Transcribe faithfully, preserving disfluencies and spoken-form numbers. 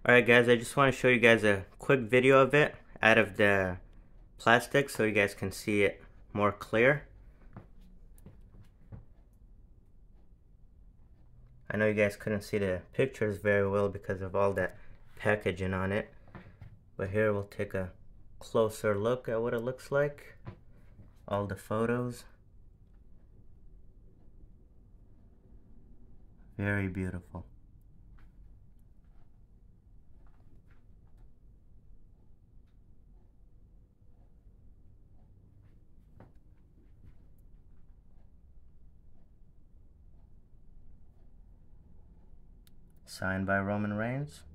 Alright guys, I just want to show you guys a quick video of it out of the plastic so you guys can see it more clear. I know you guys couldn't see the pictures very well because of all that packaging on it, but here we'll take a closer look at what it looks like. All the photos. Very beautiful. Signed by Roman Reigns.